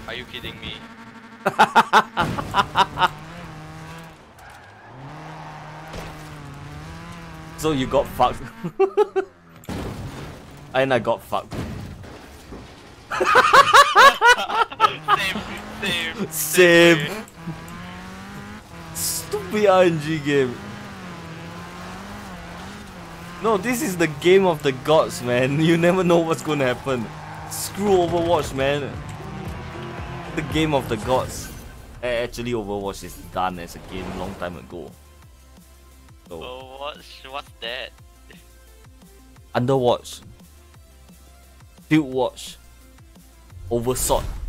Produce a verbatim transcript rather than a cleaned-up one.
Are you kidding me? So you got fucked. And I got fucked. Same, same, Same. Stupid R N G game. No, this is the game of the gods, man. You never know what's gonna happen. Screw Overwatch, man. The game of the gods. Eh, Actually, Overwatch is done as a game a long time ago. So, Oh, what's what's that? Underwatch, Fieldwatch, Oversword.